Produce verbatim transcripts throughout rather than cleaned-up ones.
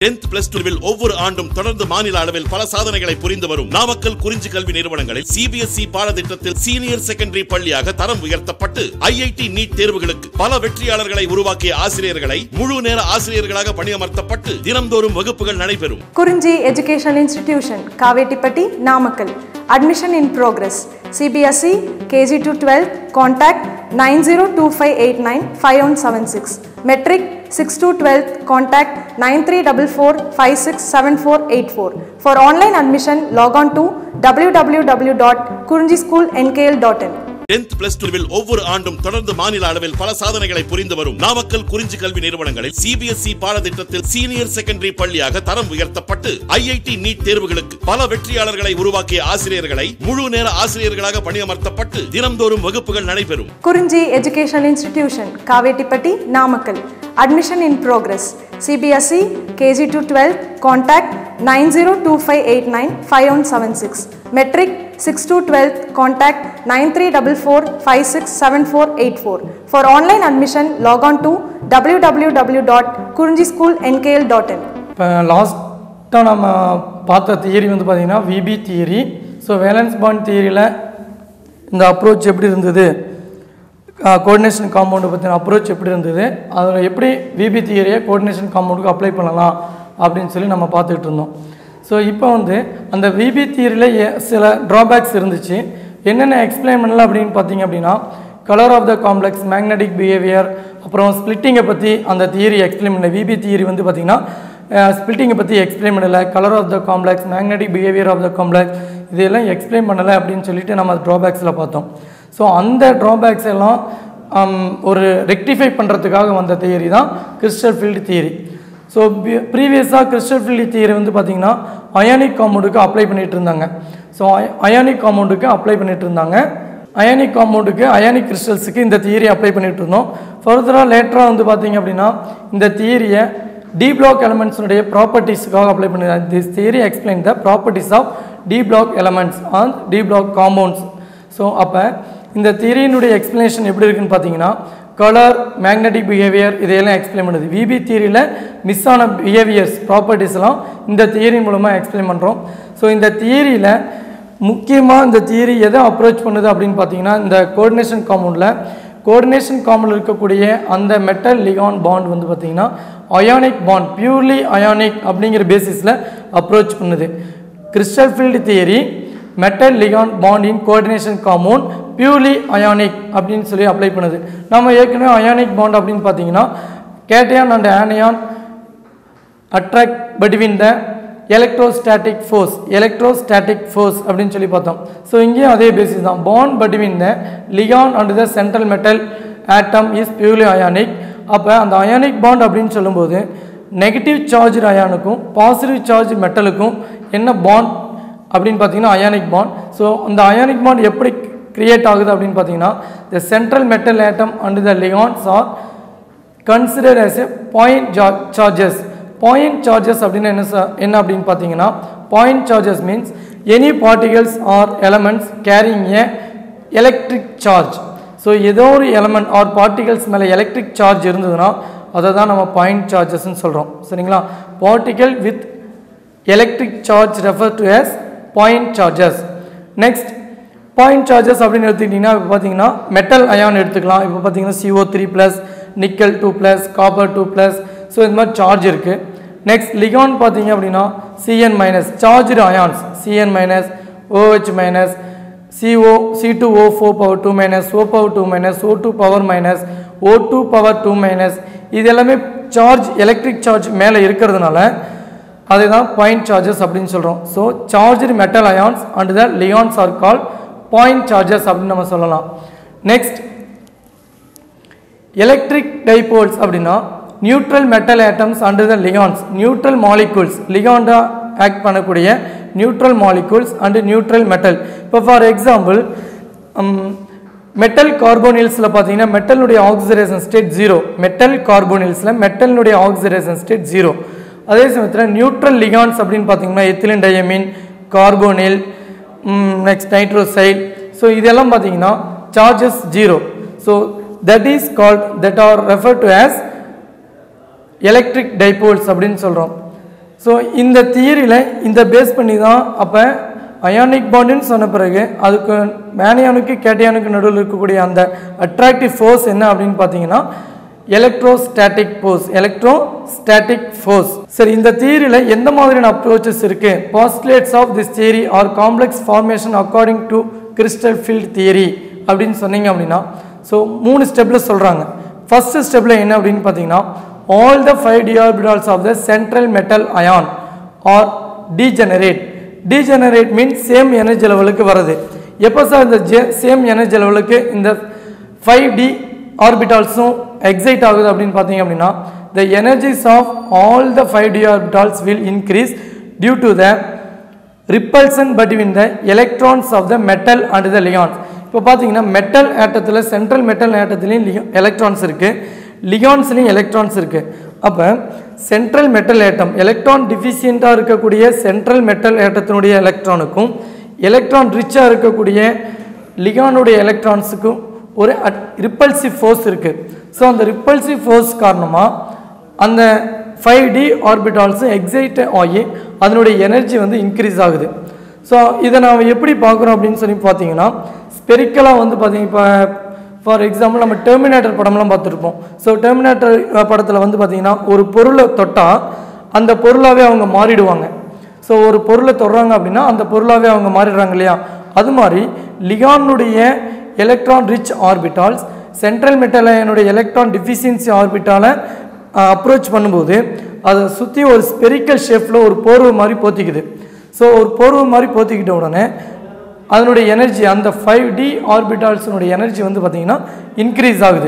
tenth plus two வில் ஒவ்வொரு ஆண்டும் தொடர்ந்து மாநில அளவில் பல சாதனைகளை புரிந்து வரும் நாமக்கல் குறிஞ்சி கல்வி நிறுவனங்களில் C B S E பாடத்திட்டத்தில் சீனியர் செகண்டரி பள்ளியாக தரம் உயர்த்தப்பட்டு I I T நீட் தேர்வுகளுக்கு பல வெற்றியாளர்களை உருவாக்கிய ஆசிரியர்களை முழு நேர ஆசிரியர்களாக பணியமர்த்தப்பட்டு தினம்தோறும் வகுப்புகள் நடைபெறும். Kurinji educational institution Kavettipatti Namakkal. Admission in progress. C B S E K G to twelve contact nine zero two five eight nine five one seven six. Metric six to twelve contact nine three four four five six seven four eight four. For online admission log on to w w w dot kurunji school n k l dot in. tenth plus two வில் ஒவ்வொரு ஆண்டும் தொடர்ந்து மாநில அளவில் பல சாதனைகளை புரிந்து வரும் நாமக்கல் குறிஞ்சி கல்வி நிறுவனங்களில் C B S E பாடத்திட்டத்தில் சீனியர் செகண்டரி பள்ளியாக தரம் உயர்த்தப்பட்டு I I T நீட் தேர்வுகளுக்கு பல வெற்றியாளர்களை உருவாக்கிய ஆசிரியர்களை முழு நேர ஆசிரியர்களாக பணியமர்த்தப்பட்டு தினம்தோறும் வகுப்புகள் நடைபெறும். Kurinji educational institution Kavettipatti Namakkal. Admission in progress. C B S E K G to twelve contact nine zero two five eight nine five one seven six. Metric six to twelve contact nine three four four five six seven four eight four. For online admission log on to w w w dot kurunji school n k l dot in. லாஸ்ட்டாக நம்ம பார்த்த theory வந்து பார்த்திங்கன்னா V B theory. So valence bond தியரியில் இந்த approach எப்படி இருந்தது, coordination காம்பவுண்டை பற்றின அப்ரோச் எப்படி இருந்தது, அதில் எப்படி V B தியரியை கோஆர்டினேஷன் காம்பவுண்டுக்கு அப்ளை பண்ணலாம் அப்படின்னு சொல்லி நம்ம பார்த்துக்கிட்டு இருந்தோம். ஸோ இப்போ வந்து அந்த V B தியரியில் சில ட்ராபேக்ஸ் இருந்துச்சு. என்னென்ன எக்ஸ்பிளைன் பண்ணல அப்படின்னு பார்த்தீங்க அப்படின்னா, colour of the complex, magnetic behaviour, அப்புறம் ஸ்பிளிட்டிங்கை பற்றி அந்த தியரி எக்ஸ்பிளைன் பண்ணல. V B தியரி வந்து பார்த்திங்கன்னா ஸ்பிளிட்டிங்கை பற்றி எக்ஸ்பிளைன் பண்ணலை, colour of the complex, magnetic behaviour of the complex இதெல்லாம் எக்ஸ்பிளைன் பண்ணலை அப்படின்னு சொல்லிட்டு நம்ம ட்ராபேக்ஸில் பார்த்தோம். ஸோ அந்த ட்ராபேக்ஸ் எல்லாம் ஒரு ரெக்டிஃபை பண்ணுறதுக்காக வந்த தியரி தான் கிறிஸ்டல் ஃபீல்டு தியரி. ஸோ ப்ரீவியஸாக கிறிஸ்டல் ஃபீல்டு தியரி வந்து பார்த்திங்கன்னா அயானிக் காம்பவுண்டுக்கு அப்ளை பண்ணிகிட்டு இருந்தாங்க. ஸோ அயானிக் காம்பவுண்டுக்கு அப்ளை பண்ணிகிட்டு இருந்தாங்க அயானிக் காம்பவுண்டுக்கு அயானிக் கிறிஸ்டல்ஸுக்கு இந்த தியரி அப்ளை பண்ணிகிட்டு இருந்தோம். ஃபர்தராக லேட்டராக வந்து பார்த்திங்க அப்படின்னா இந்த தியரியை டி பிளாக் எலமெண்ட்ஸுடைய ப்ராப்பர்ட்டிஸுக்காக அப்ளை பண்ணியிருந்தாங்க. This theory explain the properties of d block elements on d block compounds. So அப்போ இந்த தியரியினுடைய எக்ஸ்பிளனேஷன் எப்படி இருக்குன்னு பார்த்தீங்கன்னா, கலர், மேக்னெட்டிக் பிஹேவியர் இதையெல்லாம் எக்ஸ்பிளைன் பண்ணுது. V B தியரியில் மிஸ் ஆன பிஹேவியர்ஸ், ப்ராப்பர்ட்டிஸ்லாம் இந்த தியரி மூலமாக எக்ஸ்பிளைன் பண்ணுறோம். ஸோ இந்த தியரியில் முக்கியமாக இந்த தியரி எதை அப்ரோச் பண்ணுது அப்படின்னு பார்த்தீங்கன்னா, இந்த கோஆர்டினேஷன் காம்பவுண்டில் கோஆர்டினேஷன் காம்பவுண்டில் இருக்கக்கூடிய அந்த மெட்டல் லிகான் பாண்ட் வந்து பார்த்திங்கன்னா அயானிக் பாண்ட், பியூர்லி அயானிக் அப்படிங்கிற பேசிஸில் அப்ரோச் பண்ணுது. Crystal field theory metal ligand bond in coordination compound purely ionic அப்படின்னு சொல்லி அப்ளை பண்ணுது. நம்ம ஏற்கனவே அயானிக் பாண்ட் அப்படின்னு பார்த்தீங்கன்னா cation and anion attract between the electrostatic force electrostatic force அப்படின்னு சொல்லி பார்த்தோம். ஸோ இங்கேயும் அதே பேசிஸ் தான். Bond between the ligand and the central metal atom is purely ionic. அப்போ அந்த அயானிக் பாண்ட் அப்படின்னு சொல்லும்போது நெகட்டிவ் சார்ஜ் அயானுக்கும் பாசிட்டிவ் சார்ஜ் மெட்டலுக்கும் என்ன பாண்ட் அப்படின்னு பார்த்தீங்கன்னா அயானிக் பாண்ட். ஸோ அந்த அயானிக் பாண்ட் எப்படி கிரியேட் ஆகுது அப்படின்னு பார்த்தீங்கன்னா, the central metal atom and the ligands are consider as a point charges. Point charges அப்படின்னு என்ன என்ன அப்படின்னு பார்த்தீங்கன்னா, point charges means any particles or elements carrying a electric charge. So ஏதோ ஒரு எலமெண்ட் ஆர் பார்ட்டிகல்ஸ் மேலே எலக்ட்ரிக் சார்ஜ் இருந்ததுன்னா அதை தான் நம்ம பாயிண்ட் சார்ஜஸ்ன்னு சொல்கிறோம். சரிங்களா? Particle with electric charge refer to as point charges. Next point charges அப்படின்னு எடுத்துக்கிட்டிங்கன்னா இப்போ பார்த்தீங்கன்னா மெட்டல் அயான் எடுத்துக்கலாம். இப்போ பார்த்தீங்கன்னா C O three plus, nickel two plus, copper two plus. So இது மாதிரி சார்ஜ் இருக்குது. நெக்ஸ்ட் லிகான் பார்த்தீங்க அப்படின்னா C N minus, charge ions C N minus, O H minus, C O C two O four power two minus, O power two minus, O two power minus, O two power two minus இது எல்லாமே charge, electric charge மேலே இருக்கிறதுனால அதை தான் point charges அப்படின்னு சொல்கிறோம். So charged metal ions and the ligands are call point charges அப்படின்னு நம்ம சொல்லலாம். நெக்ஸ்ட் எலக்ட்ரிக் டைபோல்ஸ் அப்படின்னா neutral metal atoms and the ligands, neutral molecules, லிகாண்டா ஆக்ட் பண்ணக்கூடிய neutral molecules and neutral metal. இப்போ ஃபார் எக்ஸாம்பிள் மெட்டல் கார்போனில்ஸில் பார்த்தீங்கன்னா மெட்டலுடைய ஆக்சிடேஷன் ஸ்டேட் ஜீரோ. மெட்டல் கார்போனில்ஸில் மெட்டலுடைய ஆக்சிடேஷன் ஸ்டேட் ஜீரோ. அதே சமயத்தில் நியூட்ரல் லிகான்ஸ் அப்படின்னு பார்த்தீங்கன்னா ethylene diamine, carbonyl, next nitrosyl. So இதெல்லாம் பார்த்தீங்கன்னா charges zero. So that is called, that are refer to as electric dipoles அப்படின்னு சொல்கிறோம். ஸோ இந்த தியரியில் இந்த பேஸ் பண்ணி தான் அப்போ அயானிக் பாண்டுன்னு சொன்ன பிறகு அதுக்கு மேனியானுக்கு கேட்டியானுக்கு நடுவில் இருக்கக்கூடிய அந்த அட்ராக்டிவ் ஃபோர்ஸ் என்ன அப்படின்னு பார்த்தீங்கன்னா எலக்ட்ரோஸ்டாட்டிக் ஃபோர்ஸ் எலக்ட்ரோஸ்டாட்டிக் ஃபோர்ஸ். சரி, இந்த தியரியில் எந்த மாதிரியான அப்ரோச்சஸ் இருக்குது? Postulates of this theory are complex formation according to crystal field theory அப்படின்னு சொன்னீங்க அப்படின்னா ஸோ மூணு ஸ்டெப்பில் சொல்கிறாங்க. ஃபஸ்ட்டு ஸ்டெப்பில் என்ன அப்படின்னு பார்த்தீங்கன்னா all the five d orbitals of the central metal ion are degenerate. Degenerate means same energy levelக்கு வருது. எப்போ சார் இந்த சேம் எனர்ஜி லெவலுக்கு இந்த ஃபைவ் டி ஆர்பிட்டால்ஸும் எக்ஸைட் ஆகுது அப்படின்னு பார்த்தீங்க அப்படின்னா the energies of all the five d orbitals will increase due to the repulsion between the electrons of the metal and the ligands. இப்போ பார்த்தீங்கன்னா மெட்டல் ஆட்டத்தில் சென்ட்ரல் மெட்டல் ஆட்டத்துலேயும் எலக்ட்ரான்ஸ் இருக்குது, லியான்ஸ்லையும் எலக்ட்ரான்ஸ் இருக்குது. அப்போ சென்ட்ரல் மெட்டல் ஏட்டம் எலக்ட்ரான் டிஃபிஷியண்ட்டாக இருக்கக்கூடிய central metal ஏட்டத்தினுடைய எலக்ட்ரானுக்கும் எலக்ட்ரான் ரிச்சாக இருக்கக்கூடிய லியானுடைய எலக்ட்ரான்ஸுக்கும் ஒரு ரிப்பல்சிவ் ஃபோர்ஸ் இருக்குது. ஸோ அந்த ரிப்பல்சிவ் ஃபோர்ஸ் காரணமாக அந்த ஃபைவ் டி ஆர்பிட்டால்ஸும் எக்ஸைட் ஆகி அதனுடைய எனர்ஜி வந்து இன்க்ரீஸ் ஆகுது. ஸோ இதை நாம் எப்படி பார்க்குறோம் அப்படின்னு சொல்லி பார்த்தீங்கன்னா ஸ்பெரிக்கலாக வந்து பார்த்தீங்க இப்போ ஃபார் எக்ஸாம்பிள் நம்ம டெர்மினேட்டர் படம்லாம் பார்த்துருப்போம். ஸோ டெர்மினேட்டர் படத்தில் வந்து பார்த்திங்கன்னா ஒரு பொருளை தொட்டால் அந்த பொருளாகவே அவங்க மாறிடுவாங்க. ஸோ ஒரு பொருளை தொடுறாங்க அப்படின்னா அந்த பொருளாகவே அவங்க மாறிடுறாங்க இல்லையா? அது மாதிரி லியானுடைய எலக்ட்ரான் ரிச் ஆர்பிட்டால்ஸ் சென்ட்ரல் மெட்டலைனுடைய எலக்ட்ரான் டிஃபிஷியன்சி ஆர்பிட்டாலை அப்ரோச் பண்ணும்போது அதை சுற்றி ஒரு ஸ்பெரிக்கல் ஷேப்பில் ஒரு போர்வை மாதிரி போத்திக்குது. ஸோ ஒரு போர்வை மாதிரி போத்திக்கிட்ட உடனே அதனுடைய எனர்ஜி அந்த ஃபைவ் டி ஆர்பிட்டால்ஸினுடைய எனர்ஜி வந்து பார்த்திங்கன்னா இன்க்ரீஸ் ஆகுது.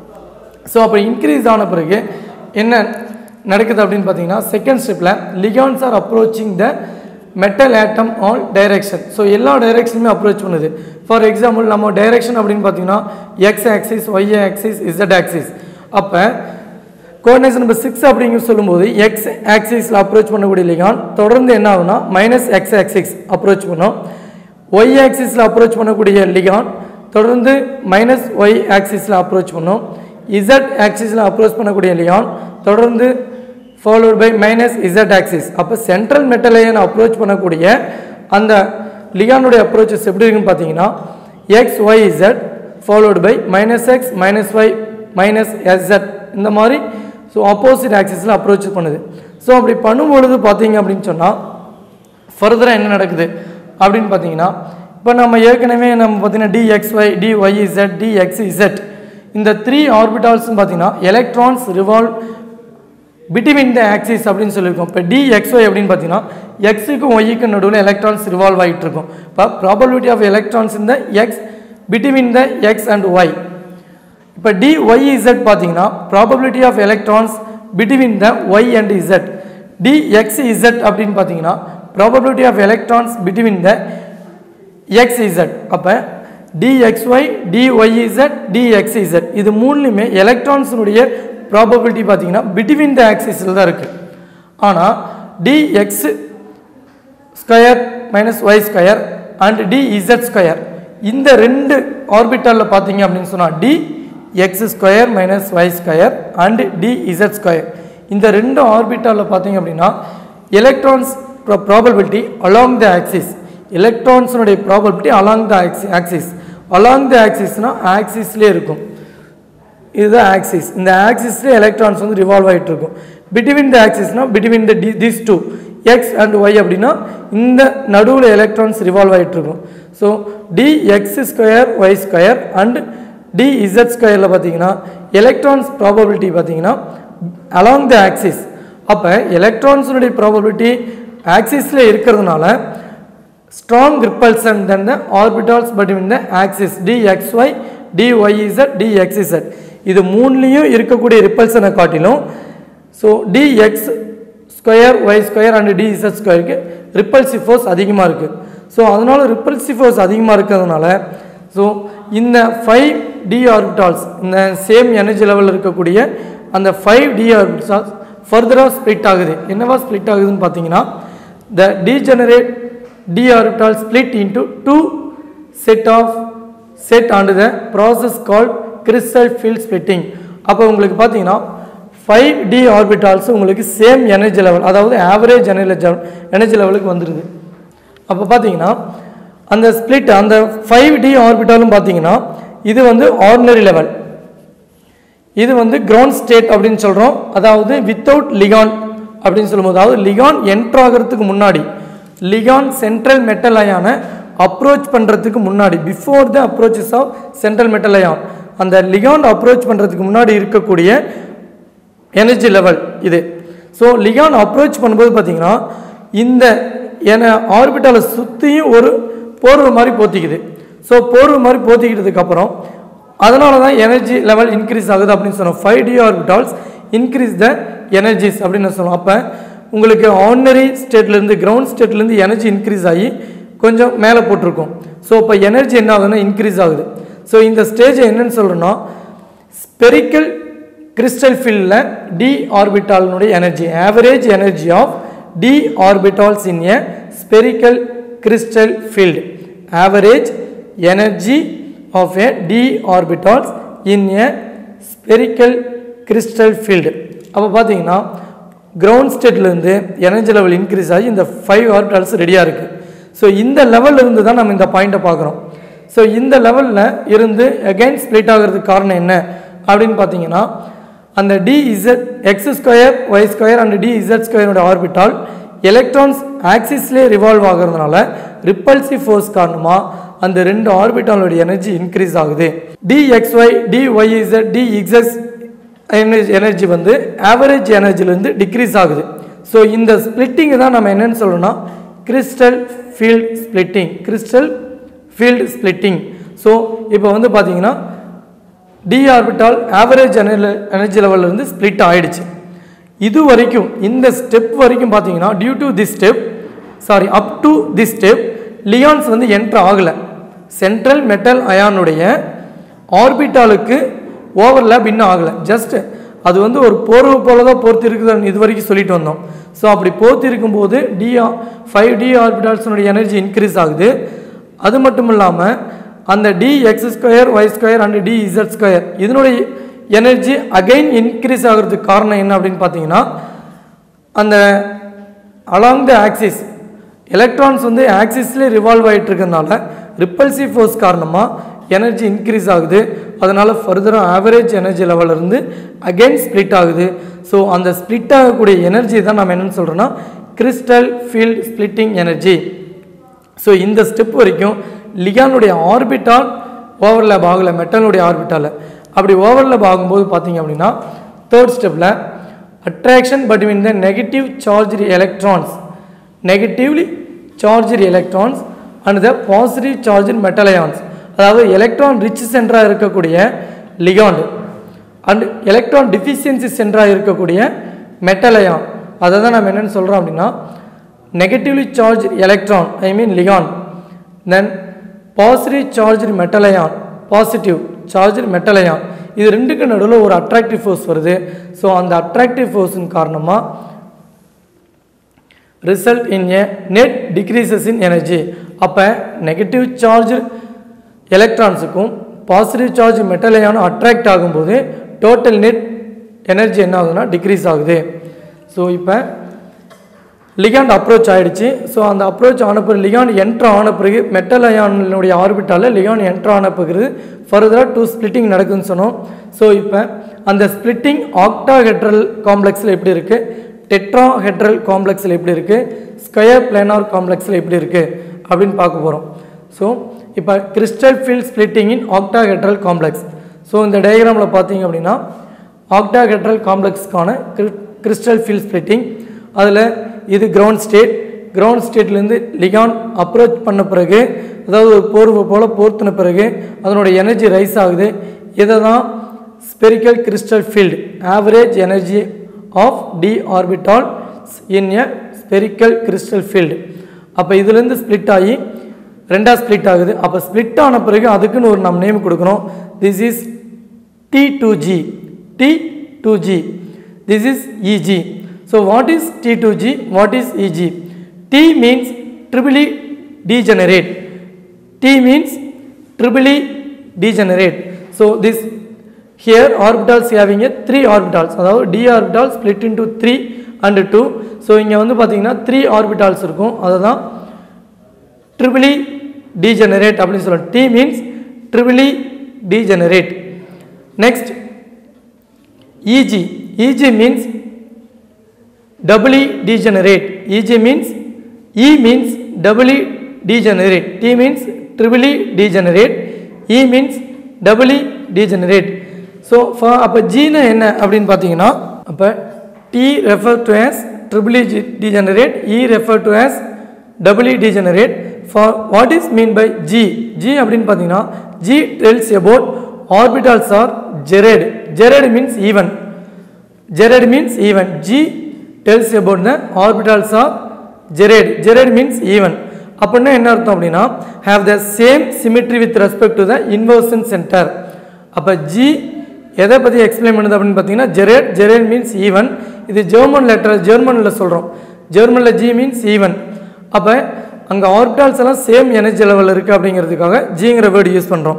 ஸோ அப்போ இன்க்ரீஸ் ஆன பிறகு என்ன நடக்குது அப்படின்னு பார்த்தீங்கன்னா செகண்ட் ஸ்டெப்பில் ligands are approaching the metal atom all direction. So எல்லா டைரெக்ஷனுமே அப்ரோச் பண்ணுது. ஃபார் எக்ஸாம்பிள் நம்ம டைரெக்ஷன் அப்படின்னு பார்த்தீங்கன்னா x axis, y axis, z axis. அப்போ கோஆர்டினேஷன் நம்பர் சிக்ஸ் அப்படிங்கிற சொல்லும்போது எக்ஸ் ஆக்சிஸில் அப்ரோச் பண்ணக்கூடிய லியான் தொடர்ந்து என்ன ஆகுனா மைனஸ் எக்ஸ் ஆக்சிஸ் அப்ரோச் பண்ணும். ஒய் ஆக்சிஸில் அப்ரோச் பண்ணக்கூடிய லியான் தொடர்ந்து மைனஸ் ஒய் ஆக்சிஸில் அப்ரோச் பண்ணும். இசட் ஆக்சிஸில் அப்ரோச் பண்ணக்கூடிய லியான் தொடர்ந்து followed by minus z axis. அப்போ சென்ட்ரல் மெட்டலையன் அப்ரோச் பண்ணக்கூடிய அந்த லியானுடைய அப்ரோச்சஸ் எப்படி இருக்குன்னு பார்த்தீங்கன்னா x y z followed by minus x minus y minus z இந்த மாதிரி ஸோ ஆப்போசிட் ஆக்சிஸில் அப்ரோச் பண்ணுது. ஸோ அப்படி பண்ணும்பொழுது பார்த்தீங்க அப்படின்னு சொன்னால் ஃபர்தராக என்ன நடக்குது அப்படின்னு பார்த்தீங்கன்னா இப்போ நம்ம ஏற்கனவே நம்ம பார்த்தீங்கன்னா டிஎக்ஸ்ஒய், டிஒய்இசட், டிஎக்ஸ்இசட் இந்த த்ரீ ஆர்பிட்டால்ஸும் பார்த்தீங்கன்னா electrons revolve between the axis அப்படின்னு சொல்லியிருக்கோம். இப்போ டிஎக்ஸ்ஒய் அப்படின்னு பார்த்தீங்கன்னா எக்ஸுக்கும் ஒய்க்கும் நடுவில் எலக்ட்ரான்ஸ் ரிவால்வ் ஆகிட்டு இருக்கும். இப்போ ப்ராபபிலிட்டி ஆஃப் எலக்ட்ரான்ஸ் இந்த x between the x and y. இப்போ டிஒய்இசட் பார்த்தீங்கன்னா probability of electrons between the y and z. Dxz அப்படின்னு பார்த்தீங்கன்னா probability of electrons between the xz. அப்போ டிஎக்ஸ்ஒய், டிஒய்இசட், டிஎக்ஸ்இசட் இது மூணுலையுமே எலக்ட்ரான்ஸினுடைய ப்ராபபிலிட்டி பார்த்தீங்கன்னா பிட்வீன் த ஆக்சிஸில் தான் இருக்குது. ஆனால் dx square minus y square and dz square இந்த ரெண்டு ஆர்பிட்டாலில் பார்த்தீங்க அப்படின்னு சொன்னால் d x square minus y square and dz square இந்த ரெண்டு ஆர்பிட்டாலில் பார்த்தீங்க அப்படின்னா electrons probability along the axis எலக்ட்ரான்ஸினுடைய probability along the axi axis along the ஆக்சிஸ்னால் ஆக்சிஸ்லேயே இருக்கும். இதுதான் ஆக்சிஸ். இந்த ஆக்சிஸ்லேயே எலக்ட்ரான்ஸ் வந்து ரிவால்வ் ஆகிட்டு இருக்கும். பிட்வீன் த ஆக்சிஸ்னால் between the d these two x and y அப்படின்னா இந்த நடுவில் எலக்ட்ரான்ஸ் ரிவால்வ் ஆகிட்டு இருக்கும். So D x square y square and D z ஸ்கொயரில் பார்த்தீங்கன்னா எலக்ட்ரான்ஸ் ப்ராபபிலிட்டி பார்த்தீங்கன்னா அலாங் த ஆக்சிஸ். அப்போ எலக்ட்ரான்ஸுடைய ப்ராபபிலிட்டி ஆக்சிஸில் இருக்கிறதுனால strong repulsion then the orbitals between the axis dxy, dyz, dxz இது மூணுலேயும் இருக்கக்கூடிய ரிப்பல்சனை காட்டிலும் so dx square y square and dz ஸ்கொயருக்கு ரிப்பல்சிவ் ஃபோர்ஸ் அதிகமாக இருக்குது. ஸோ அதனால் ரிப்பல்சிவ் ஃபோர்ஸ் அதிகமாக இருக்கிறதுனால ஸோ இந்த ஃபைவ் டி ஆர்பிட்டால்ஸ் இந்த சேம் எனர்ஜி லெவலில் இருக்கக்கூடிய அந்த ஃபைவ் டி ஆர்பிட்டால்ஸ் ஃபர்தராக ஸ்ப்ளிட் ஆகுது. என்னவா ஸ்ப்ளிட் ஆகுதுன்னு பார்த்தீங்கன்னா the degenerate d orbital split into two set of set and the process called crystal field splitting. அப்போ உங்களுக்கு பார்த்தீங்கன்னா ஃபைவ் டி ஆர்பிட்டால்ஸ் உங்களுக்கு சேம் எனர்ஜி லெவல், அதாவது ஆவரேஜ் எனர்ஜி எனர்ஜி லெவலுக்கு வந்துடுது. அப்போ பார்த்தீங்கன்னா அந்த ஸ்பிளிட் அந்த ஃபைவ் டி ஆர்பிட்டாலும் பார்த்தீங்கன்னா இது வந்து ஆர்டினரி லெவல், இது வந்து கிரவுண்ட் ஸ்டேட் அப்படின்னு சொல்கிறோம். அதாவது வித்தவுட் லிகான் அப்படின்னு சொல்லும்போது, அதாவது லிகான் என்ட்ரு ஆகிறதுக்கு முன்னாடி, லிகான் சென்ட்ரல் மெட்டல் அயானை அப்ரோச் பண்ணுறதுக்கு முன்னாடி, before the approaches of central metal ion, அந்த லிகான் அப்ரோச் பண்ணுறதுக்கு முன்னாடி இருக்கக்கூடிய எனர்ஜி லெவல் இது. ஸோ லிகான் அப்ரோச் பண்ணும்போது பார்த்தீங்கன்னா இந்த என ஆர்பிட்டாலை சுற்றியும் ஒரு போர்வை மாதிரி போத்திக்குது. ஸோ போர்வை மாதிரி போத்திக்கிட்டதுக்கப்புறம் அதனால தான் எனர்ஜி லெவல் இன்க்ரீஸ் ஆகுது அப்படின்னு சொன்னோம். Five d orbitals increase the energies அப்படின்னு சொல்லுவோம். அப்போ உங்களுக்கு ஆர்டினரி ஸ்டேட்லேருந்து கிரவுண்ட் ஸ்டேட்லேருந்து எனர்ஜி இன்க்ரீஸ் ஆகி கொஞ்சம் மேலே போட்டிருக்கும். ஸோ இப்போ எனர்ஜி என்ன ஆகுதுன்னா இன்க்ரீஸ் ஆகுது. ஸோ இந்த ஸ்டேஜை என்னன்னு சொல்கிறோன்னா ஸ்பெரிக்கல் கிறிஸ்டல் ஃபீல்டில் டி ஆர்பிட்டாலினுடைய energy, average energy of d orbitals in a spherical crystal field, average energy of a d orbitals in a spherical crystal field. அப்போ பார்த்தீங்கன்னா கிரவுண்ட் ஸ்டேட்லேருந்து எனர்ஜி லெவல் இன்க்ரீஸ் ஆகி இந்த ஃபைவ் ஆர்பிட்டால்ஸ் ரெடியாக இருக்குது. So இந்த லெவலில் இருந்து தான் நம்ம இந்த பாயிண்ட்டை பார்க்குறோம். ஸோ இந்த லெவலில் இருந்து அகைன் ஸ்ப்ளிட் ஆகிறதுக்கு காரணம் என்ன அப்படின்னு பார்த்தீங்கன்னா அந்த d z x square y square and D z ஸ்கொயரோட ஆர்பிட்டால் எலக்ட்ரான்ஸ் ஆக்சிஸ்லேயே ரிவால்வ் ஆகிறதுனால ரிப்பல்சிவ் ஃபோர்ஸ் காரணமாக அந்த ரெண்டு ஆர்பிட்டாலோட எனர்ஜி இன்க்ரீஸ் ஆகுது. dxy dyz dx எனர்ஜி வந்து ஆவரேஜ் எனர்ஜிலேருந்து டிக்ரீஸ் ஆகுது. ஸோ இந்த ஸ்பிளிட்டிங் தான் நம்ம என்னன்னு சொல்கிறோம்னா crystal field splitting, crystal field splitting. So இப்போ வந்து பார்த்தீங்கன்னா டி ஆர்பிட்டால் ஆவரேஜ் எனர்ஜி லெவலிருந்து ஸ்பிளிட் ஆகிடுச்சு. இது வரைக்கும் இந்த ஸ்டெப் வரைக்கும் பார்த்தீங்கன்னா due to this step sorry up to this step ligands வந்து என்ட்ரு ஆகலை. சென்ட்ரல் மெட்டல் அயானுடைய ஆர்பிட்டாலுக்கு ஓவர்லேப் இன்னும் ஆகலை. ஜஸ்ட் அது வந்து ஒரு போர்வை போல தான் போர்த்தி இருக்குதுன்னு இது வரைக்கும் சொல்லிட்டு வந்தோம். ஸோ அப்படி போர்த்தி இருக்கும்போது டி ஃபைவ் டி ஆர்பிட்டால்ஸினுடைய எனர்ஜி இன்க்ரீஸ் ஆகுது. அது மட்டும் இல்லாமல் அந்த d x square y square and D Z square இதனுடைய எனர்ஜி அகைன் இன்க்ரீஸ் ஆகிறதுக்கு காரணம் என்ன அப்படின்னு பார்த்தீங்கன்னா அந்த அலாங் த ஆக்சிஸ் எலக்ட்ரான்ஸ் வந்து ஆக்சிஸ்லேயே ரிவால்வ் ஆகிட்டு இருக்கிறதுனால ரிப்பல்சிவ் ஃபோர்ஸ் காரணமாக எனர்ஜி இன்க்ரீஸ் ஆகுது. அதனால் ஃபர்தராக ஆவரேஜ் எனர்ஜி லெவலிருந்து அகைன் ஸ்ப்ளிட் ஆகுது. ஸோ அந்த ஸ்ப்ளிட் ஆகக்கூடிய எனர்ஜி தான் நம்ம என்னென்னு சொல்கிறோன்னா crystal field splitting energy. So இந்த ஸ்டெப் வரைக்கும் லிகானுடைய ஆர்பிட்டால் ஓவர்லேப் ஆகலை மெட்டலுடைய ஆர்பிட்டால். அப்படி ஓவர்லேப் ஆகும்போது பார்த்தீங்க அப்படின்னா தேர்ட் ஸ்டெப்பில் attraction between the negative charge electrons negatively charge electrons and the positive charge metal ions, அதாவது எலக்ட்ரான் ரிச் சென்டராக இருக்கக்கூடிய லிகாண்ட் அண்ட் எலக்ட்ரான் டிஃபிஷியன்சி சென்டராக இருக்கக்கூடிய மெட்டல் அயான், அதை தான் நம்ம என்னென்னு சொல்கிறோம் அப்படின்னா negatively charge electron I mean ligand, then positive charge metal ion positive charge metal ion. இது ரெண்டுக்கு நடுவில் ஒரு அட்ராக்டிவ் ஃபோர்ஸ் வருது. ஸோ அந்த அட்ராக்டிவ் ஃபோர்ஸின் காரணமாக result in a net decreases in energy. அப்போ நெகட்டிவ் சார்ஜ் எலக்ட்ரான்ஸுக்கும் பாசிட்டிவ் சார்ஜ் மெட்டல் அயானும் அட்ராக்ட் ஆகும்போது டோட்டல் நெட் எனர்ஜி என்ன ஆகுதுன்னா டிக்ரீஸ் ஆகுது. ஸோ இப்போ லிகாண்ட் அப்ரோச் ஆகிடுச்சு. ஸோ அந்த அப்ரோச் ஆன பிறகு லிகாண்ட் என்ட்ரு ஆன பிறகு மெட்டல் அயானுடைய ஆர்பிட்டால் லிகாண்ட் என்ட்ரு ஆன பிறகு ஃபர்தராக டூ ஸ்பிளிட்டிங் நடக்குதுன்னு சொன்னோம். ஸோ இப்போ அந்த ஸ்பிளிட்டிங் ஆக்டாஹெட்ரல் காம்ப்ளெக்ஸில் எப்படி இருக்குது, டெட்ராஹெட்ரல் காம்ப்ளெக்ஸில் எப்படி இருக்குது, ஸ்கொயர் பிளானார் காம்ப்ளெக்ஸில் எப்படி இருக்குது அப்படின்னு பார்க்க போகிறோம். ஸோ இப்போ crystal field splitting in octahedral complex. So இந்த டயக்ராமில் பார்த்தீங்க அப்படின்னா ஆக்டாஹெட்ரல் காம்ப்ளெக்ஸ்க்கான கிறிஸ்டல் ஃபீல்ட் ஸ்பிளிட்டிங். அதில் இது கிரவுண்ட் ஸ்டேட், கிரவுண்ட் ஸ்டேட்லேருந்து லிகான் அப்ரோச் பண்ண பிறகு அதாவது ஒரு போர்வை போல் போர்த்தின பிறகு அதனோட எனர்ஜி ரைஸ் ஆகுது. இதை தான் spherical crystal field average energy of d orbital in a spherical crystal field. அப்போ இதுலேருந்து ஸ்ப்ளிட் ஆகி ரெண்டாக ஸ்ப்ளிட் ஆகுது. அப்போ ஸ்ப்ளிட் ஆன பிறகு அதுக்குன்னு ஒரு நம்ம நேம் கொடுக்குறோம். This is T two G, T two G, this is e g. So what is T two G, what is E G? T means triple E degenerate. T means triple E degenerate. So this here orbitals having a three orbitals, அதாவது d orbital split into three and two. So இங்கே வந்து பார்த்தீங்கன்னா three orbitals இருக்கும், அதுதான் triple E degenerate அப்படின்னு சொல்லுவோம். T means triply degenerate. Next e g. E g means doubly degenerate. E g means E means doubly degenerate. T means triply degenerate. E means doubly degenerate. So அப்போ ஜீனா என்ன அப்படின்னு பார்த்தீங்கன்னா, அப்போ T refer to as triply degenerate, E refer to as doubly degenerate. For what is mean by G? G அப்படின்னு பார்த்தீங்கன்னா G tells about orbitals are gered. Gered means even. Gered means even. G tells about the orbitals are gered. Gered means even. அப்படின்னா என்ன அர்த்தம் அப்படின்னா have the same symmetry with respect to the inversion center. அப்போ G எதை பற்றி explain பண்ணுது அப்படின்னு பார்த்தீங்கன்னா ஜெரேட். Gerade means even. இது ஜெர்மன் லெட்டர், ஜெர்மனில் சொல்கிறோம். ஜெர்மனில் ஜி மீன்ஸ் ஈவன். அப்போ அங்கே ஆர்பிட்டால்ஸ் எல்லாம் சேம் எனர்ஜி லெவலில் இருக்குது அப்படிங்கிறதுக்காக ஜிங்கிற வேர்டு யூஸ் பண்ணுறோம்.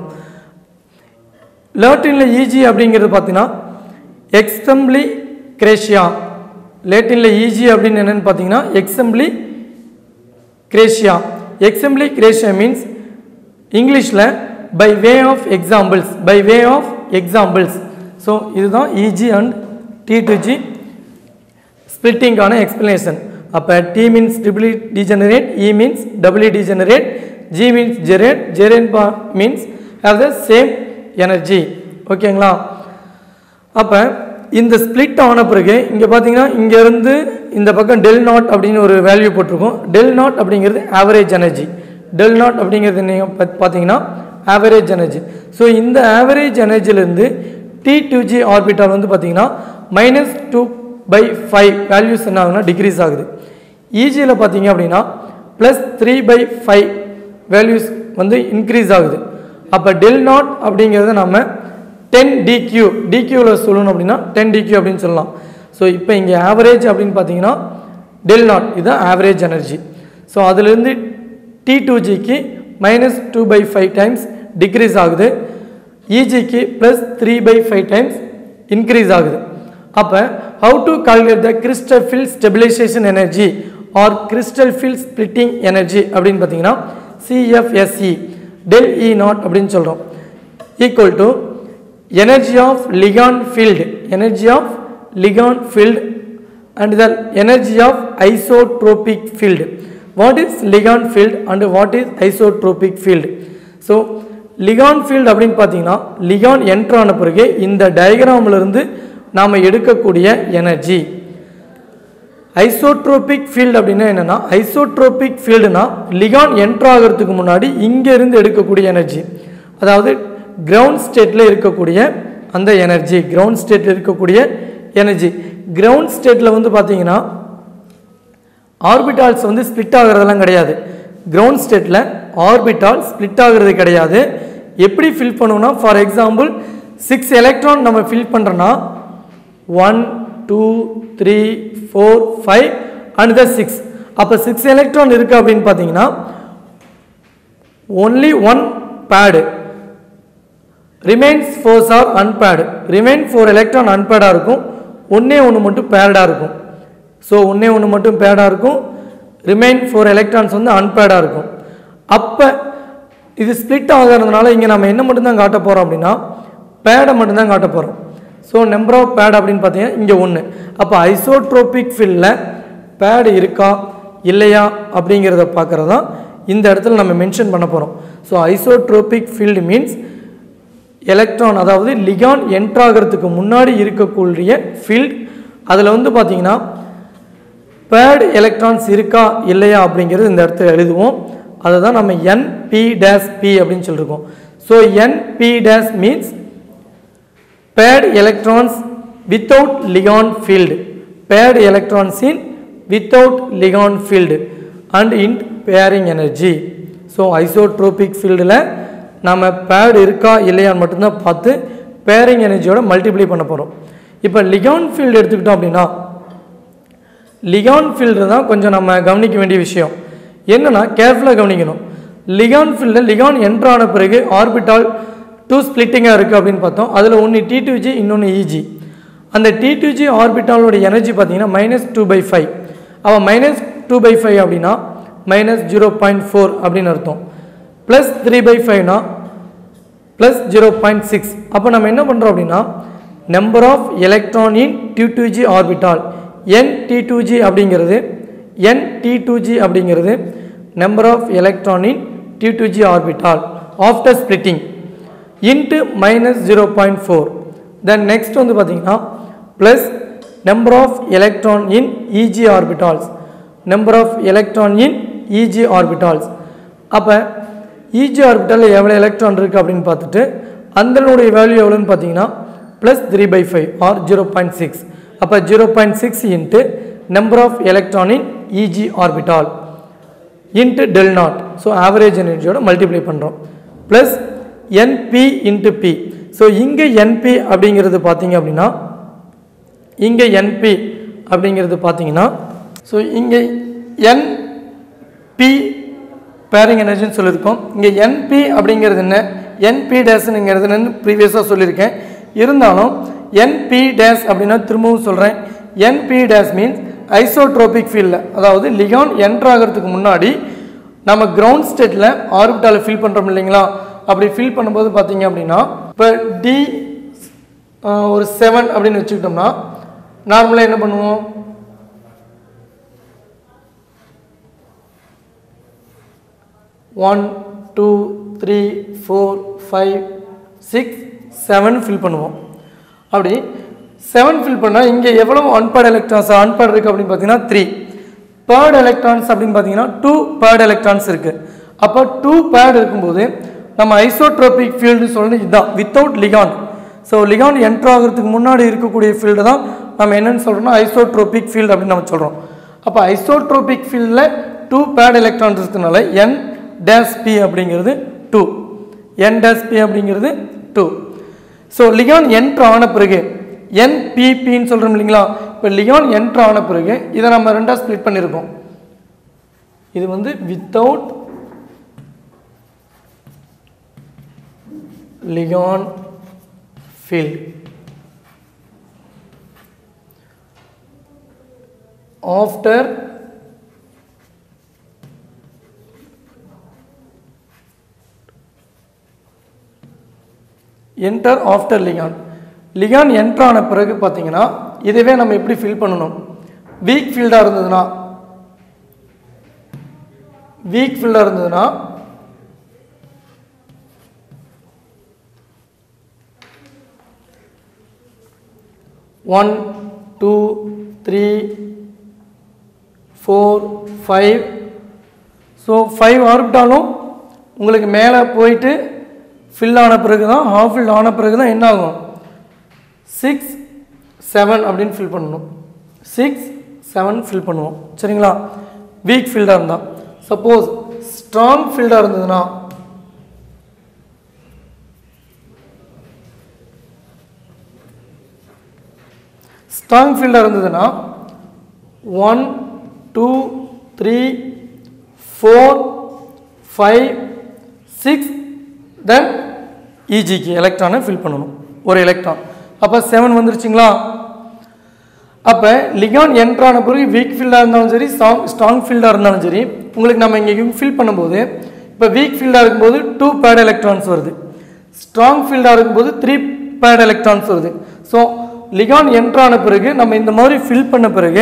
லேட்டினில் இஜி அப்படிங்கிறது பார்த்தீங்கன்னா எக்ஸம்பிளி கிரேஷியா. லேட்டினில் இஜி அப்படின்னு என்னென்னு பார்த்தீங்கன்னா exempli gratia. Exempli gratia means இங்கிலீஷில் by way of examples. By way of examples. So இதுதான் e g and T two G ஸ்பிளிட்டிங்கான எக்ஸ்பிளனேஷன். அப்போ T means triply degenerate, E means doubly degenerate, G means gerade. Gerade means have the same energy. ஓகேங்களா? அப்போ இந்த split ஆன பிறகு இங்கே பார்த்தீங்கன்னா இங்கேருந்து இந்த பக்கம் டெல் நாட் அப்படின்னு ஒரு வேல்யூ போட்டிருக்கோம். டெல் நாட் அப்படிங்கிறது ஆவரேஜ் எனர்ஜி. டெல் நாட் அப்படிங்கிறது நீங்கள் பார்த்தீங்கன்னா ஆவரேஜ் எனர்ஜி. ஸோ இந்த ஆவரேஜ் எனர்ஜிலேருந்து டி டூ ஜி ஆர்பிட்டால் வந்து பார்த்தீங்கன்னா minus two by five values என்ன ஆகுதுன்னா டிக்ரீஸ் ஆகுது. இஜியில் பார்த்தீங்க அப்படின்னா plus three by five values வந்து இன்க்ரீஸ் ஆகுது. அப்போ டெல் நாட் அப்படிங்கிறத நம்ம டென் டிக்யூ டிக்யூவில் சொல்லணும் அப்படின்னா டென் டிக்யூ அப்படின்னு சொல்லலாம். ஸோ இப்போ இங்கே ஆவரேஜ் அப்படின்னு பார்த்தீங்கன்னா டெல் நாட் இதுதான் ஆவரேஜ் எனர்ஜி. ஸோ அதுலேருந்து டி டூ ஜிக்கு minus two by five times decrease ஆகுது. இஜிக்கு plus three by five times increase ஆகுது. அப்போ how to calculate the crystal field stabilisation energy or crystal field splitting energy அப்படின்னு பார்த்தீங்கன்னா CFSE del E naught அப்படின்னு சொல்கிறோம். Equal to energy of ligand field. Energy of ligand field and the energy of isotropic field. What is லிகான் field and what is isotropic field? So ligand field அப்படின்னு பார்த்தீங்கன்னா லிகான் என்ட்ரான பிறகு இந்த டயக்ராமிலிருந்து நாம் எடுக்கக்கூடிய energy. Isotropic field அப்படின்னா என்னென்னா ஐசோட்ரோபிக் ஃபீல்டுனா லிகான் என்ட்ராகிறதுக்கு முன்னாடி இங்கேருந்து எடுக்கக்கூடிய எனர்ஜி, அதாவது கிரவுண்ட் ஸ்டேட்டில் இருக்கக்கூடிய அந்த எனர்ஜி. கிரவுண்ட் ஸ்டேட்டில் இருக்கக்கூடிய எனர்ஜி. கிரவுண்ட் ஸ்டேட்டில் வந்து பார்த்தீங்கன்னா ஆர்பிட்டால்ஸ் வந்து ஸ்பிளிட் ஆகிறதெல்லாம் கிடையாது. கிரவுண்ட் ஸ்டேட்டில் ஆர்பிட்டால் ஸ்பிளிட் ஆகிறது கிடையாது. எப்படி ஃபில் பண்ணுவோம்னா ஃபார் எக்ஸாம்பிள் சிக்ஸ் எலக்ட்ரான் நம்ம ஃபில் பண்ணுறோன்னா one two three four five and the six. அப்போ சிக்ஸ் எலக்ட்ரான் இருக்குது அப்படின்னு பார்த்தீங்கன்னா only one paired remains fours are unpaired. Remain four electron அன்பேடாக இருக்கும், ஒன்றே ஒன்று மட்டும் பேடாக இருக்கும். ஸோ ஒன்றே ஒன்று மட்டும் பேடாக இருக்கும், ரிமைன் ஃபோர் எலக்ட்ரான்ஸ் வந்து அன்பேடாக இருக்கும். அப்போ இது ஸ்பிளிட் ஆகிறதுனால இங்கே நம்ம என்ன மட்டும்தான் காட்ட போகிறோம் அப்படின்னா பேடை மட்டும்தான் காட்ட போகிறோம். ஸோ நம்பர் ஆஃப் பேட் அப்படின்னு பார்த்தீங்கன்னா இங்கே ஒன்று. அப்போ ஐசோட்ரோபிக் ஃபீல்டில் பேடு இருக்கா இல்லையா அப்படிங்கிறத பார்க்குறது தான் இந்த இடத்துல நம்ம மென்ஷன் பண்ண போகிறோம். So isotropic field means electron, அதாவது லிகான் என்ட்ராகிறதுக்கு முன்னாடி இருக்கக்கூடிய ஃபீல்ட். அதில் வந்து பார்த்தீங்கன்னா பேட் எலக்ட்ரான்ஸ் இருக்கா இல்லையா அப்படிங்கிறது இந்த இடத்துல எழுதுவோம். அதை தான் நம்ம என் பி டேஸ் பி அப்படின்னு சொல்லியிருக்கோம். So N P dash means paired electrons without ligand field. Paired electrons in without ligand field and in pairing energy. So isotropic ஃபீல்டில் நம்ம பேட் இருக்கா இல்லையான்னு மட்டும்தான் பார்த்து பேரிங் எனர்ஜியோட மல்டிப்ளை பண்ண போகிறோம். இப்போ லிகான் ஃபீல்டு எடுத்துக்கிட்டோம் அப்படின்னா லிகான் ஃபீல்டு தான் கொஞ்சம் நம்ம கவனிக்க வேண்டிய விஷயம். என்னென்னா கேர்ஃபுல்லாக கவனிக்கணும். லிகான் ஃபீல்டில் லிகான் என்ட்ரான பிறகு ஆர்பிட்டால் டூ ஸ்ப்ளிட்டிங்காக இருக்குது அப்படின்னு பார்த்தோம். அதில் ஒன்று டி டூ ஜி இன்னொன்று இஜி. அந்த டி டூ ஜி ஆர்பிட்டாலோட எனர்ஜி பார்த்தீங்கன்னா மைனஸ் டூ பை ஃபைவ். அவன் மைனஸ் டூ பை ஃபைவ் அப்படின்னா மைனஸ் ஜீரோ பாயிண்ட் ஃபோர் அப்படின்னு அர்த்தம். ப்ளஸ் த்ரீ பை ஃபைவ்னா ப்ளஸ் ஜீரோ பாயிண்ட் சிக்ஸ். அப்போ நம்ம என்ன பண்ணுறோம் அப்படின்னா number of electron in T two G orbital N T two G அப்படிங்கிறது என் டி டூ ஜி அப்படிங்கிறது number of electron in T two G orbital after splitting into minus zero point four. Then next வந்து பார்த்தீங்கன்னா plus number of electron in e g orbitals number of electron in e g orbitals. அப்போ e g ஆர்பிட்டாலில் எவ்வளோ electron இருக்குது அப்படின்னு பார்த்துட்டு அதனுடைய value எவ்வளோன்னு பார்த்தீங்கன்னா plus three by five or zero point six. அப்போ zero point six into number of electron in e g orbital into del naught. So average எனர்ஜியோட மல்டிப்ளை பண்ணுறோம். Plus NP into P. So இங்கே என்பி அப்படிங்கிறது பார்த்தீங்க அப்படின்னா இங்கே என்பி அப்படிங்கிறது பார்த்தீங்கன்னா ஸோ இங்கே என்பி பேரிங் எனர்ஜின்னு சொல்லியிருக்கோம். இங்கே என்பி அப்படிங்கிறது என்ன, என்பி டேஸ்ங்கிறது என்னன்னு ப்ரீவியஸாக சொல்லியிருக்கேன். இருந்தாலும் என்பி டேஸ் அப்படின்னா திரும்பவும் சொல்கிறேன். என்பி டேஸ் மீன்ஸ் ஐசோட்ரோபிக் ஃபீல்டில், அதாவது லிகான் என்ட்ரு ஆகிறதுக்கு முன்னாடி நம்ம கிரவுண்ட் ஸ்டேட்டில் ஆர்பிட்டாலை ஃபில் பண்ணுறோம் இல்லைங்களா. அப்படி ஃபில் பண்ணும்போது பார்த்தீங்க அப்படின்னா இப்போ டி ஒரு செவன் அப்படின்னு வச்சுக்கிட்டோம்னா நார்மலாக என்ன பண்ணுவோம், one two three four five six seven fill பண்ணுவோம். அப்படி செவன் ஃபில் பண்ணால் இங்கே எவ்வளோ அன்பேர்டு எலக்ட்ரான்ஸ் அன்பேர்டு இருக்குது அப்படின்னு பார்த்தீங்கன்னா த்ரீ. பேர்டு எலக்ட்ரான்ஸ் அப்படின்னு பார்த்தீங்கன்னா டூ பேர்டு எலக்ட்ரான்ஸ் இருக்குது. அப்போ டூ பேர்டு இருக்கும்போது நம்ம ஐசோட்ரோபிக் ஃபீல்டு சொல்லணும் இதுதான் without ligand. So ligand entry ஆகிறதுக்கு முன்னாடி இருக்கக்கூடிய ஃபீல்டு தான் நம்ம என்னென்னு சொல்கிறோம்னா ஐசோட்ரோபிக் ஃபீல்டு அப்படின்னு நம்ம சொல்கிறோம். அப்போ ஐசோட்ரோபிக் ஃபீல்டில் டூ பேர்டு எலக்ட்ரான்ஸ் இருக்கிறதுனால என் டேஸ் பி அப்படிங்கிறது டூ, என் டேஸ் பி அப்படிங்கிறது டூ. ஸோ லிகான் என்ட்ரு ஆன பிறகு என்பிபின்னு சொல்கிறோம் இல்லைங்களா. இப்போ லிகான் என்ட்ரு ஆன பிறகு இதை நம்ம ரெண்டாக ஸ்ப்ளிட் பண்ணியிருக்கோம். இது வந்து without ligand field, after enter after ligand. Ligand entry ஆன பிறகு பார்த்தீங்கன்னா இதுவே நம்ம எப்படி ஃபில் பண்ணணும், வீக் ஃபீல்டாக இருந்ததுன்னா வீக் ஃபீல்டாக இருந்ததுன்னா one two three four five. So five ஆர்பிட்டாலும் உங்களுக்கு மேலே போயிட்டு ஃபில் ஆன பிறகு தான் ஹாஃப் ஃபில் ஆன பிறகு தான் என்ன ஆகும், சிக்ஸ் செவன் அப்படின்னு ஃபில் பண்ணணும். சிக்ஸ் செவன் ஃபில் பண்ணுவோம் சரிங்களா. வீக் ஃபீல்டாக இருந்தால். சப்போஸ் ஸ்ட்ராங் ஃபீல்டாக இருந்ததுன்னா ஸ்ட்ராங் ஃபீல்டாக இருந்ததுன்னா one two three four five six then இஜிக்கு எலக்ட்ரானை ஃபில் பண்ணணும் ஒரு எலக்ட்ரான். அப்போ செவன் வந்துருச்சுங்களா. அப்போ லிகான் என்ட்ரான பிறகு வீக் ஃபீல்டாக இருந்தாலும் சரி ஸ்ட்ராங் ஸ்ட்ராங் ஃபீல்டாக இருந்தாலும் சரி உங்களுக்கு நம்ம இங்கே ஃபில் பண்ணும்போது இப்போ வீக் ஃபீல்டாக இருக்கும்போது டூ பேட் எலக்ட்ரான்ஸ் வருது, ஸ்ட்ராங் ஃபீல்டாக இருக்கும்போது த்ரீ பேட் எலக்ட்ரான்ஸ் வருது. ஸோ லிகான் என்ட்ரான பிறகு நம்ம இந்த மாதிரி ஃபில் பண்ண பிறகு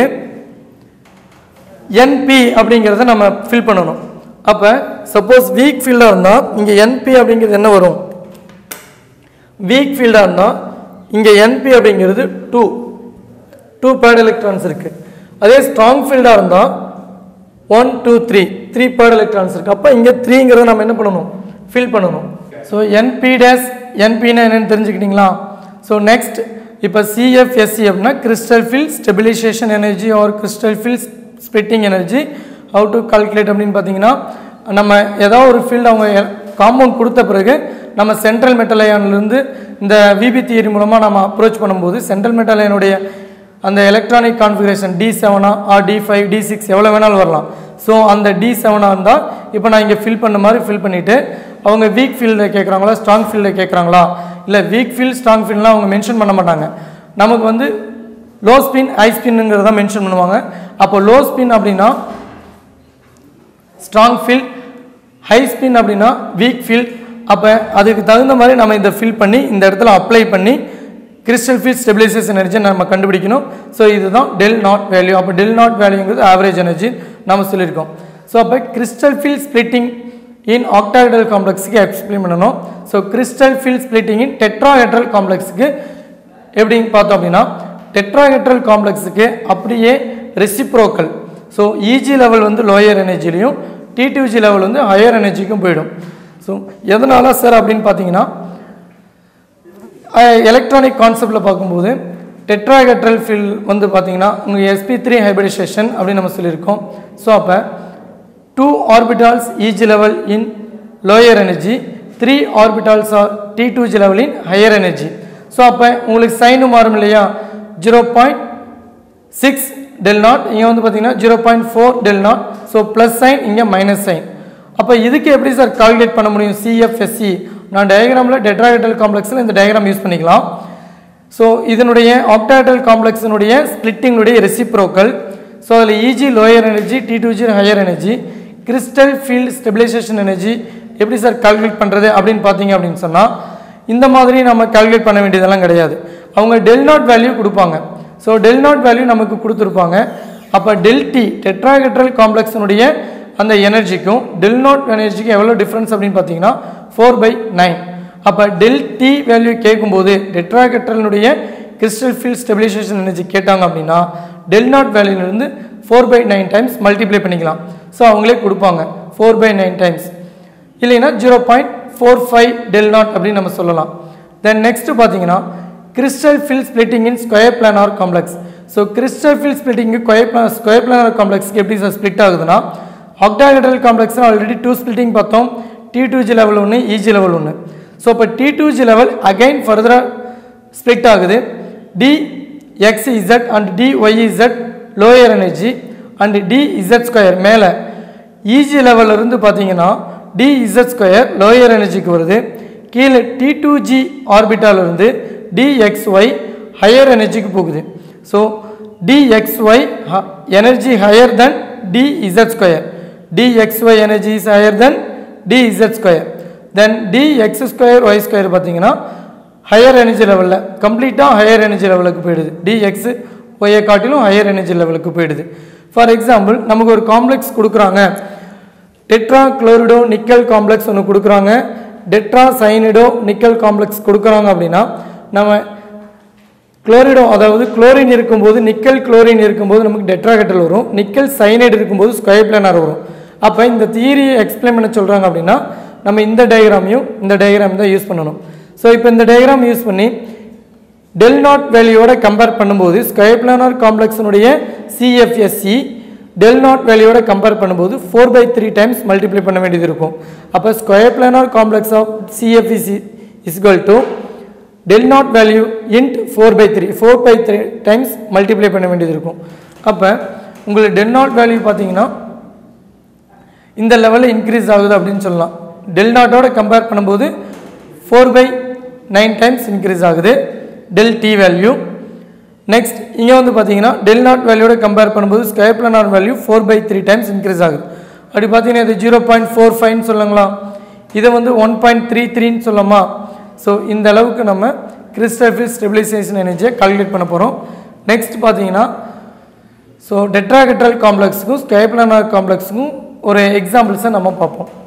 என்பி அப்படிங்கிறத நம்ம ஃபில் பண்ணணும். அப்போ சப்போஸ் வீக் ஃபீல்டாக இருந்தால் இங்கே என்பி அப்படிங்கிறது என்ன வரும், வீக் ஃபீல்டாக இருந்தால் இங்கே என்பி அப்படிங்கிறது டூ டூ பேட் எலக்ட்ரான்ஸ் இருக்குது. அதே ஸ்ட்ராங் ஃபீல்டாக இருந்தால் one two three three paired electrons இருக்குது. அப்போ இங்கே த்ரீங்கிறத நம்ம என்ன பண்ணணும், ஃபில் பண்ணணும். ஸோ என்பி டேஸ் என்பின்னா என்னென்னு தெரிஞ்சுக்கிட்டிங்களா. ஸோ நெக்ஸ்ட் இப்போ சிஎஃப்எஸ்சி அப்படின்னா crystal field stabilisation energy or crystal field splitting energy. How to calculate அப்படின்னு பார்த்தீங்கன்னா நம்ம ஏதாவது ஒரு ஃபீல்டு அவங்க காம்பவுண்ட் கொடுத்த பிறகு நம்ம சென்ட்ரல் மெட்டல் அயான்லேருந்து இந்த விபி தியரி மூலமாக நம்ம அப்ரோச் பண்ணும்போது சென்ட்ரல் மெட்டல் அயனுடைய அந்த எலக்ட்ரானிக் கான்ஃபிகரேஷன் டி செவனா or D five D six எவ்வளோ வேணாலும் வரலாம். ஸோ அந்த டி செவனாக இருந்தால் இப்போ நான் இங்கே ஃபில் பண்ண மாதிரி ஃபில் பண்ணிவிட்டு அவங்க வீக் ஃபீல்டில் கேட்குறாங்களா ஸ்ட்ராங் ஃபீல்டில் கேட்குறாங்களா, இல்லை வீக் ஃபீல்ட் ஸ்ட்ராங் ஃபீல்ட்லாம் அவங்க மென்ஷன் பண்ண மாட்டாங்க. நமக்கு வந்து லோ ஸ்பின் ஹை ஸ்பின்னுங்கிறத மென்ஷன் பண்ணுவாங்க. அப்போ லோ ஸ்பின் அப்படின்னா ஸ்ட்ராங் ஃபீல்ட், ஹை ஸ்பின் அப்படின்னா வீக் ஃபீல்ட். அப்போ அதுக்கு தகுந்த மாதிரி நம்ம இதை ஃபில் பண்ணி இந்த இடத்துல அப்ளை பண்ணி கிறிஸ்டல் ஃபீல்ட் ஸ்டெபிலைசேஷன் எனர்ஜி நம்ம கண்டுபிடிக்கணும். ஸோ இதுதான் டெல் நாட் வேல்யூ. அப்போ டெல் நாட் வேல்யூங்கிறது ஆவரேஜ் எனர்ஜி நம்ம சொல்லியிருக்கோம். ஸோ அப்போ crystal field splitting in octahedral காம்ப்ளெக்ஸுக்கு எக்ஸ்பிளைன் பண்ணணும். So crystal field splitting in tetrahedral காம்ப்ளெக்ஸுக்கு எப்படின்னு பார்த்தோம் அப்படின்னா டெட்ராஹெட்ரல் காம்ப்ளெக்ஸுக்கு அப்படியே ரெசிப்ரோக்கல். ஸோ இஜி லெவல் வந்து லோயர் எனர்ஜிலையும் டி டூ ஜி லெவல் வந்து ஹையர் எனர்ஜிக்கும் போயிடும். ஸோ எதனால சார் அப்படின்னு பார்த்தீங்கன்னா எலக்ட்ரானிக் கான்செப்டில் பார்க்கும்போது டெட்ராஹெட்ரல் ஃபீல்ட் வந்து பார்த்தீங்கன்னா உங்கள் எஸ்பி த்ரீ ஹைபிரிடைசேஷன் அப்படின்னு நம்ம சொல்லியிருக்கோம். ஸோ அப்போ two orbitals e g level in lower energy, three orbitals or T two G level in higher energy. So அப்போ உங்களுக்கு சைனு மாறும் இல்லையா, zero point six del naught, இங்கே வந்து பார்த்தீங்கன்னா zero point four del naught. So plus sign, இங்கே minus sign. அப்போ இதுக்கு எப்படி சார் கால்குலேட் பண்ண முடியும் சிஎஃப்எஸ்சி? நான் டயக்ராமில் டெட்ராஹெட்ரல் காம்ப்ளெக்ஸில் இந்த டயக்ராம் யூஸ் பண்ணிக்கலாம். ஸோ இதனுடைய ஆக்டாஹெட்ரல் காம்ப்ளெக்ஸினுடைய ஸ்பிளிட்டிங்குடைய ரெசிப்ரோக்கல். ஸோ அதில் e g lower energy, T two G higher energy, crystal field stabilisation energy எப்படி சார் கால்குலேட் பண்ணுறது அப்படின்னு பார்த்தீங்க அப்படின்னு சொன்னால் இந்த மாதிரி நம்ம கால்குலேட் பண்ண வேண்டியதெல்லாம் கிடையாது. அவங்க டெல் நாட் வேல்யூ கொடுப்பாங்க. ஸோ டெல் நாட் வேல்யூ நமக்கு கொடுத்துருப்பாங்க. அப்போ டெல் டி டெட்ராஹெட்ரல் காம்ப்ளெக்ஸினுடைய அந்த எனர்ஜிக்கும் டெல் நாட் எனர்ஜிக்கும் எவ்வளோ டிஃப்ரென்ஸ் அப்படின்னு பார்த்தீங்கன்னா ஃபோர் பை நைன். அப்போ டெல் டி வேல்யூ கேட்கும்போது டெட்ராஹெட்ரலுடைய கிறிஸ்டல் ஃபீல்ட் ஸ்டெபிலைசேஷன் எனர்ஜி கேட்டாங்க அப்படின்னா டெல் நாட் வேல்யூலேருந்து four by nine times multiply பண்ணிக்கலாம். ஸோ அவங்களே கொடுப்பாங்க ஃபோர் பை நைன் டைம்ஸ், இல்லைன்னா zero point four five del naught அப்படின்னு நம்ம சொல்லலாம். தென் நெக்ஸ்ட் பார்த்தீங்கன்னா crystal field splitting in square planar complex. So crystal field splitting square plan square planar காம்ப்ளெக்ஸ்க்கு எப்படி சார் ஸ்பிளிட் ஆகுதுன்னா ஆக்டாஹெட்ரல் காம்ப்ளெக்ஸில் ஆல்ரெடி டூ ஸ்பிளிட்டிங் பார்த்தோம், T two G level ஒன்று, e g level ஒன்று. ஸோ இப்போ T two G level again ஃபர்தராக split ஆகுது. D X Z and D Y Z lower energy and D Z square மேலே. E g level இருந்து பார்த்தீங்கன்னா D Z square lower எனர்ஜிக்கு வருது. கீழே டி டூ ஜி ஆர்பிட்டால் இருந்து டி எக்ஸ் ஒய் ஹையர் எனர்ஜிக்கு போகுது. So D X Y energy higher then D Z square. dxy energy is higher than dz square. Then dx square y square பார்த்தீங்கன்னா higher energy லெவலில் கம்ப்ளீட்டாக higher energy லெவலுக்கு போயிடுது. dx y காட்டிலும் higher energy லெவலுக்கு போயிடுது. ஃபார் எக்ஸாம்பிள் நமக்கு ஒரு காம்ப்ளெக்ஸ் கொடுக்குறாங்க, டெட்ரா குளோரிடோ நிக்கல் காம்ப்ளெக்ஸ் ஒன்று கொடுக்குறாங்க, டெட்ரா சைனிடோ நிக்கல் காம்ப்ளெக்ஸ் கொடுக்குறாங்க அப்படின்னா நம்ம குளோரிடோ அதாவது குளோரின் இருக்கும்போது நிக்கல் குளோரின் இருக்கும்போது நமக்கு டெட்ராஹெட்ரல் வரும், நிக்கல் சைனைடு இருக்கும்போது ஸ்கொயர் பிளானார் வரும். அப்போ இந்த தியரியை எக்ஸ்பிளைன் பண்ண சொல்கிறாங்க அப்படின்னா நம்ம இந்த டயக்ராமையும் இந்த டயக்ராம் தான் யூஸ் பண்ணணும். ஸோ இப்போ இந்த டயக்ராம் யூஸ் பண்ணி டெல் நாட் வேல்யூவோட கம்பேர் பண்ணும்போது ஸ்கொயர் பிளானார் காம்ப்ளெக்ஸினுடைய சிஎஃப்எஸ்சி டெல் நாட் வேல்யூவோட கம்பேர் பண்ணும்போது four by three times multiply பண்ண வேண்டியது இருக்கும். அப்போ square planar complex of CFSC is equal to del naught value into four by three four by three times multiply பண்ண வேண்டியது இருக்கும். அப்போ உங்களுக்கு டெல் நாட் வேல்யூ பார்த்தீங்கன்னா இந்த லெவலில் இன்க்ரீஸ் ஆகுது அப்படின்னு சொல்லலாம். டெல் நாட்டோட கம்பேர் பண்ணும்போது four by nine times increase ஆகுது டெல் டி வேல்யூ. நெக்ஸ்ட் இங்கே வந்து பார்த்தீங்கன்னா டெல் நாட் வேல்யூட கம்பேர் பண்ணும்போது square planar value four by three times increase ஆகுது. அப்படி பார்த்தீங்கன்னா இது ஜீரோ பாயிண்ட் ஃபோர் ஃபைவ்னு சொல்லுங்களா, இதை வந்து ஒன் பாயிண்ட் த்ரீ த்ரீன்னு சொல்லலாமா. ஸோ இந்த அளவுக்கு நம்ம கிறிஸ்டல் ஃபீல்ட் ஸ்டெபிலைசேஷன் எனர்ஜியை கால்குலேட் பண்ண போகிறோம். நெக்ஸ்ட் பார்த்தீங்கன்னா ஸோ டெட்ராஹெட்ரல் காம்ப்ளெக்ஸுக்கும் ஸ்கொயர் பிளானார் காம்ப்ளெக்ஸுக்கும் ஒரு எக்ஸாம்பிள்ஸை நம்ம பார்ப்போம்.